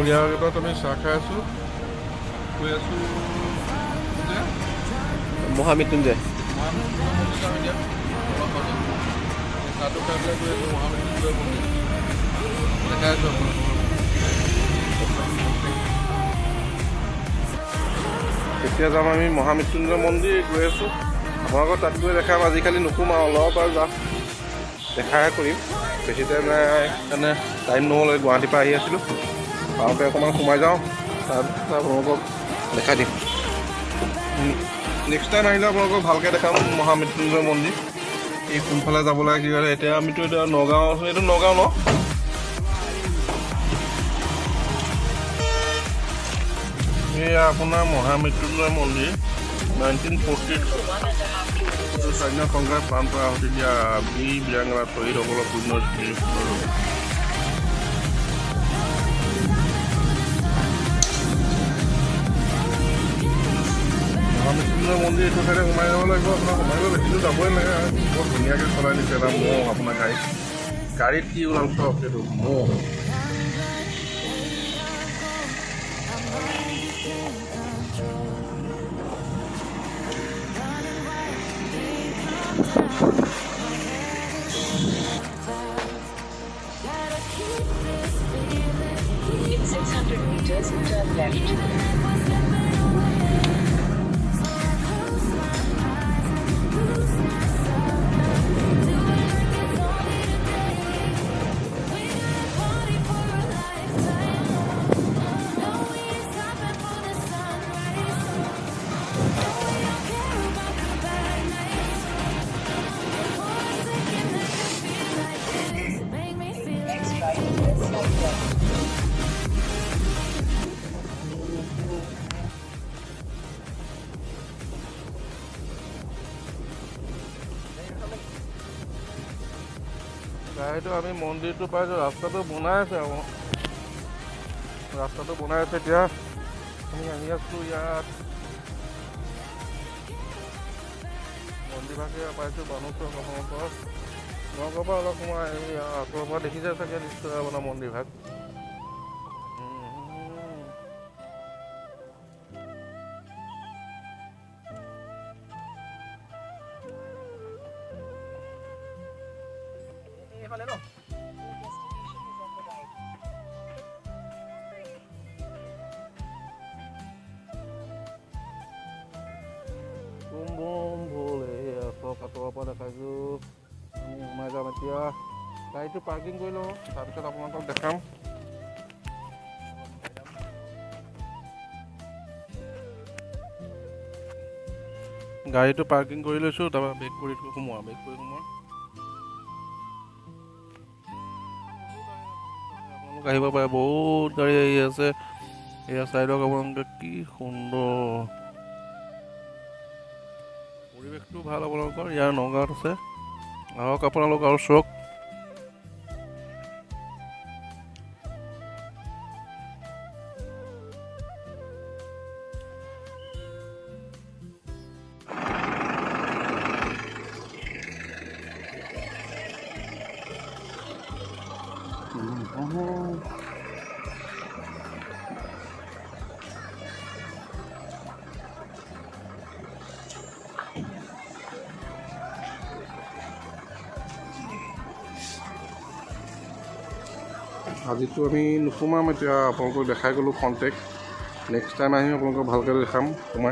India গেটত আমি চাহ খাই আছোঁ গৈ আছোঁ মহামৃত্যুঞ্জয় চাহটো খাই পেলাই গৈ আছোঁ মহামৃত্যুঞ্জয় মন্দিৰ দেখাই আছোঁ এতিয়া যাম আমি মহামৃত্যুঞ্জয় মন্দিৰ গৈ আছোঁ আপোনালোকৰ তাত গৈ দেখাম আজিকালি নোসোমাওঁ অলপ আৰু যাম দেখাহে কৰিম বেছি টাইম নাই সেইকাৰণে টাইম নহ'লে গুৱাহাটীৰ পৰা আহি আছিলোঁ পাওঁতে অকণমান সোমাই যাওঁ তাৰপিছত আপোনালোকক দেখাই দিম নেক্সট টাইম আহিলে আপোনালোকক ভালকৈ দেখাম মহামৃত্যুঞ্জয় মন্দিৰ এই কোনফালে যাব লাগে কি কৰে এতিয়া আমিতো এতিয়া নগাঁও এইটো নগাঁও ন এয়া আপোনাৰ মহামৃত্যুঞ্জয় মন্দিৰ 1940 স্বাধীনতা সংগ্ৰাম প্ৰাণ পৰা আহুতি দিয়া বীৰ বীৰাংগনা শ্বহীদসকলৰ পুণ্যস্মৃতি মহামৃত্যুঞ্জয় মন্দিৰ এইটো চাইডে সোমাই যাব লাগিব আপোনাৰ সোমাই গ'লে বেছিটো যাবই লাগে বৰ ধুনীয়াকৈ চলাই দিছে এটা মহ আপোনাৰ গাড়ীত কি ওলাল চাওক সেইটো মহ In 600 meters, turn left. গাড়ীটো আমি মন্দিৰটো পাইছোঁ ৰাস্তাটো বনাই আছে এতিয়া আমি আহি আছোঁ ইয়াত মন্দিৰভাগে পাইছোঁ বানুচৰ অসমৰ নগাঁৱৰ পৰা অলপ সময় এই আঁতৰৰ পৰা দেখিছে চাগে নিশ্চয় আপোনাৰ মন্দিৰভাগ বুম বুম ভোলে আঁতৰৰ পৰা দেখাইছোঁ আমি সোমাই যাম এতিয়া গাড়ীটো পাৰ্কিং কৰি লওঁ তাৰপিছত আপোনালোকক দেখাম গাড়ীটো পাৰ্কিং কৰি লৈছোঁ তাৰপৰা বেক কৰি সোমোৱা আপোনালোক আহিব পাৰে বহুত গাড়ী আহি আছে এয়া চাইডক আপোনালোকে কি সুন্দৰ পৰিৱেশটো ভাল আপোনালোকৰ ইয়াৰ নগাঁৱত আছে আহক আপোনালোক আৰু চাওক আজিতো আমি নোসোমাম এতিয়া আপোনালোকক দেখাই গ'লোঁ কণ্টেক্ট নেক্সট টাইম আহিম আপোনালোকক ভালকৈ দেখাম সোমাই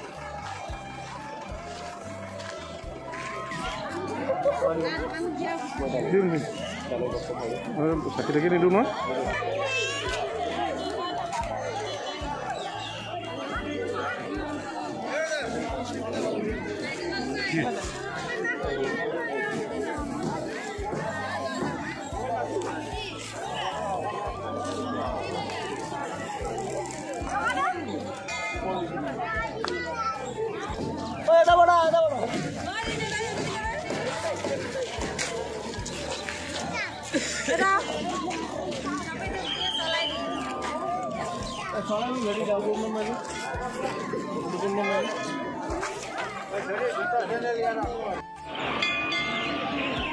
চাকি থাকি নিদিওঁ নহয়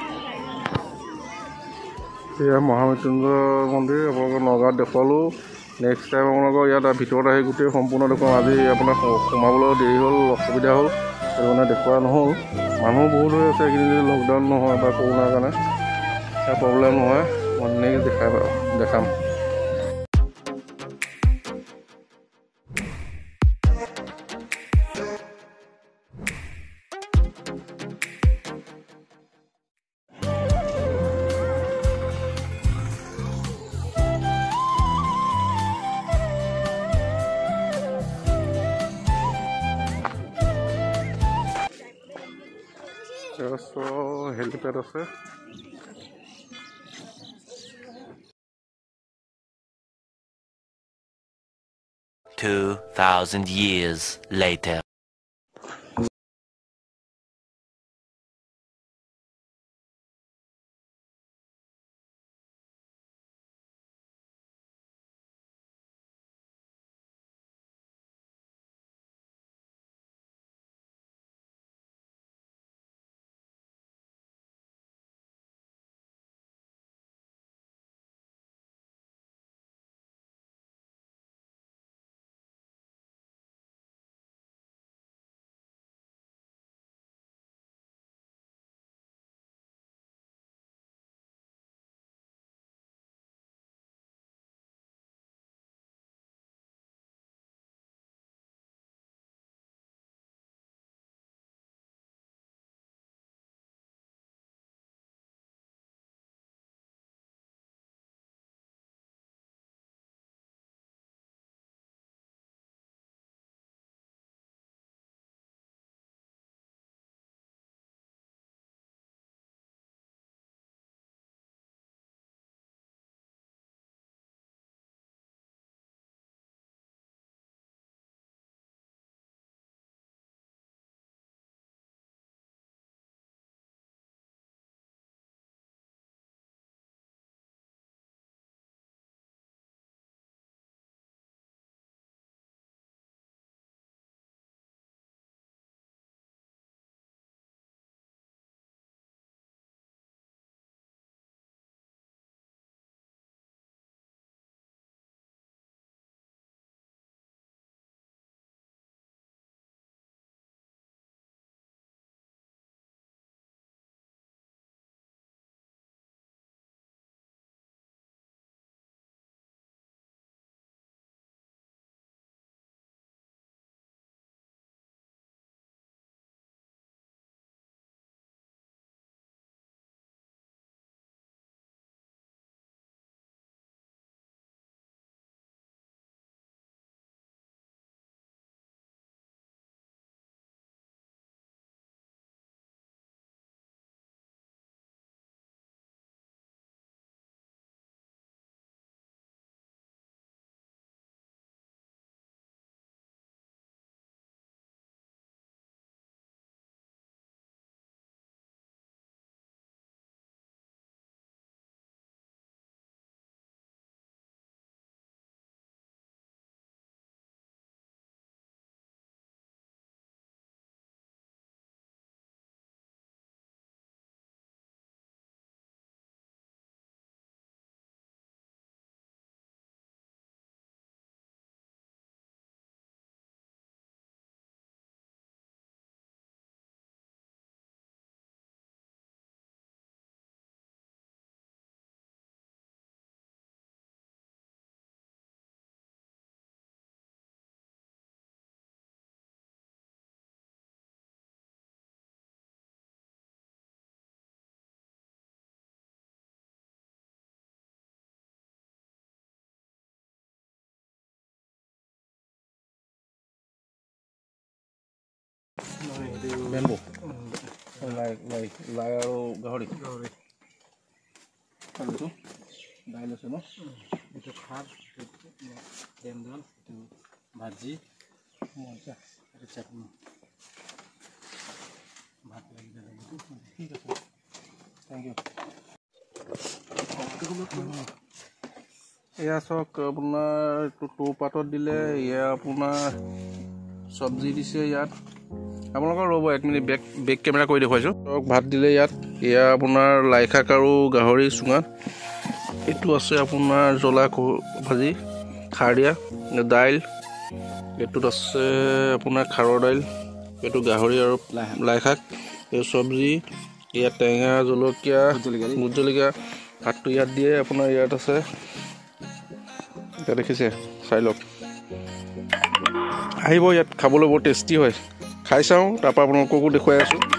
এয়া মহামৃত্যুঞ্জয় মন্দিৰ আপোনালোকৰ নগাঁৱত দেখুৱালোঁ নেক্সট টাইম আপোনালোকৰ ইয়াত ভিতৰত আহি গোটেই সম্পূৰ্ণ দেখুৱাম। আজি আপোনাৰ সোমাবলৈ দেৰি হ'ল, অসুবিধা হ'ল, সেইটো কাৰণে দেখুওৱা নহ'ল। মানুহ বহুত হৈ আছে এইখিনি, যদি লকডাউন নহয় বা কৰোণাৰ কাৰণে প্ৰব্লেম নহয়, মই নেক্সট দেখাম। হেলিপেড আছে। 2,000 years later. Bamboo. Like আৰু গাহৰি আৰু দাইল আছে ন এটা খাৰ তেল ভাজি মজা আৰু চাটনি ভাত লাগি যাব ঠিক আছে থ্যাংক ইউ এয়া চাওক আপোনাৰ টৌ পাতত দিলে এয়া আপোনাৰ চব্জি দিছে ইয়াত আপোনালোকৰ ৰ'ব 1 মিনিট বেক কেমেৰা কৰি দেখুৱাইছোঁ চাওক ভাত দিলে ইয়াত এয়া আপোনাৰ লাই শাক আৰু গাহৰি চুঙাত এইটো আছে আপোনাৰ জ্বলা ভাজি খাৰ দিয়া দাইল, এইটোত আছে আপোনাৰ খাৰৰ দাইল, এইটো গাহৰি আৰু লাই শাক, এই চব্জি, ইয়াত টেঙা জলকীয়া ভোট জলকীয়া, ভাতটো ইয়াত দিয়ে আপোনাৰ ইয়াত আছে, এতিয়া দেখিছে চাই লওক, আহিব ইয়াত খাবলৈ বৰ টেষ্টি হয়, খাই চাওঁ, তাৰপৰা আপোনালোককো দেখুৱাই আছোঁ।